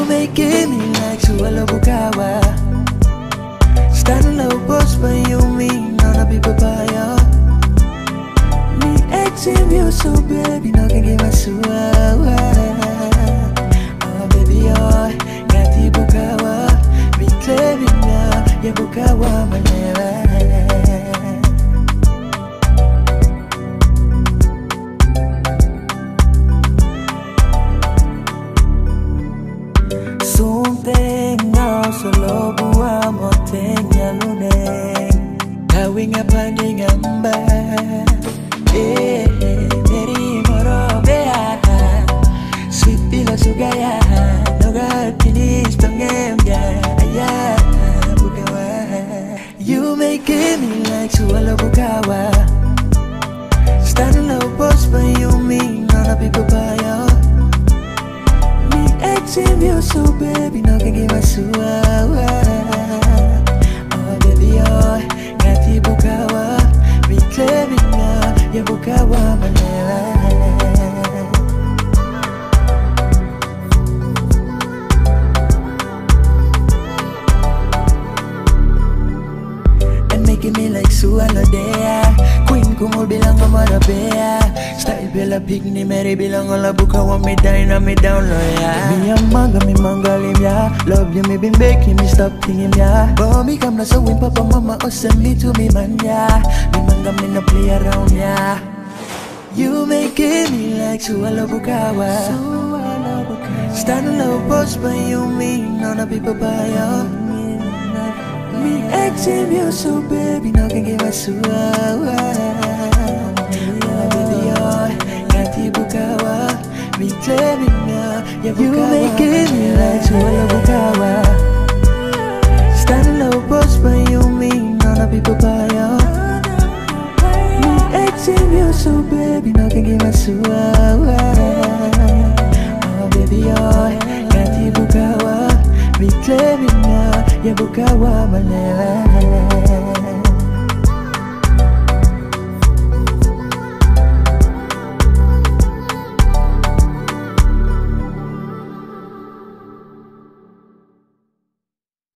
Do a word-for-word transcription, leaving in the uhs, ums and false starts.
You making me like Sua Lo Bukawa. Standing low post for you, me, none of people buy ya. Me acting you so baby, no can give my Sua. Oh baby, oh, got the Bukawa. Me claiming now, yeah Bukawa, my never. Something now, so low, buwa mo tenya luneng. Kawing apanding amba, eh, meri moro bea. Sweet bila sugaya, noga tinis pangem ya, aya Bukawa. You making me like Sua Lo Bukawa. Standing low post for you, me, none of people buy ya. Acting you so baby, no can give my Sua. Oh baby, oh, got the Bukawa. Me claiming now, yeah Bukawa, my never. And making me like Sua Lo Dea. Queen kumul bilang amara bea. Style bela big ni Mary bilang ala Bukawa me die na me down lo ya. Me a manga me mangalim ya. Love you me been making me stop thinking ya. But me come na so win papa mama or send me to me man ya. Me manga me no play around ya. You making me like Sua Lo Bukawa. Standing low post by you me, none of people buy ya. Me acting you so baby, no can give my Sua. Me claiming now, yeah Bukawa. You making me like Sua Lo Bukawa. Standing low post by you, me, none of people buy ya. Me acting you so baby, no can give my Sua. Oh baby, oh, got the Bukawa. Me claiming now, yeah Bukawa, my never.